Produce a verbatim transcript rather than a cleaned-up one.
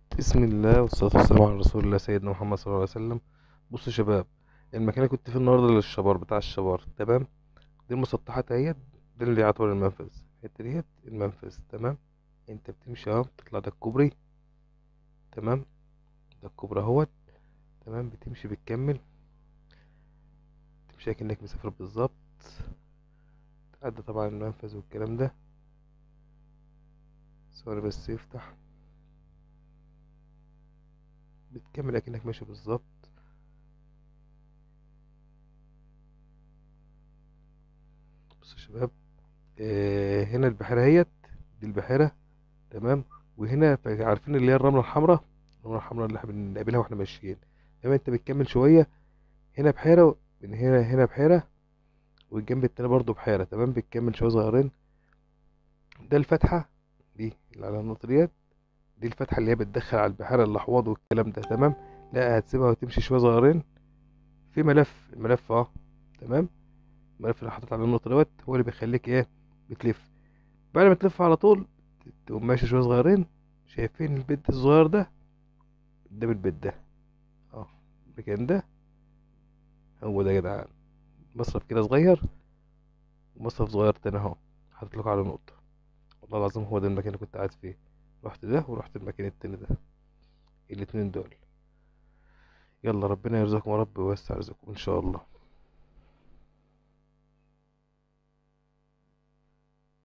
بسم الله والصلاة والسلام على رسول الله سيدنا محمد صلى الله عليه وسلم. بصوا يا شباب، المكان اللي كنت فيه النهارده للشبار بتاع الشبار، تمام. دي المسطحات اهيت، ده اللي يعتبر المنفذ. الحتة ديت المنفذ، تمام. انت بتمشي اهو، بتطلع ده الكوبري، تمام. ده الكوبري اهوت، تمام. بتمشي بتكمل، تمشي كأنك مسافر بالظبط. تعدي طبعا المنفذ والكلام ده. ثواني بس يفتح. بتكمل اكنك ماشي بالظبط. بصوا يا شباب، آه هنا البحيرة اهيت، دي البحيرة، تمام. وهنا ف- عارفين اللي هي الرملة الحمراء، الرملة الحمراء اللي احنا بنقابلها واحنا ماشيين. تمام. انت بتكمل شوية، هنا بحيرة و- من هنا هنا بحيرة، والجنب التاني برضه بحيرة، تمام. بتكمل شوية صغيرين، ده الفتحة دي اللي على النقطة ديت. دي الفتحة اللي هي بتدخل على البحيرة الأحواض والكلام ده، تمام. لا، هتسيبها وتمشي شوية صغيرين في ملف، الملف اه، تمام. الملف اللي حاطط على النقطة دوت هو اللي بيخليك ايه، بتلف. بعد ما تلف على طول، تقوم ماشي شوية صغيرين. شايفين البيت الصغير ده؟ قدام البيت ده، اه، المكان ده هو ده يا جدعان. مصرف كده صغير، ومصرف صغير تاني اهو، حاطط لكم على نقطة. والله العظيم هو ده المكان اللي كنت قاعد فيه. رحت ده ورحت المكان التاني ده، الاتنين دول. يلا ربنا يرزقكم يا رب ويوسع رزقكم ان شاء الله.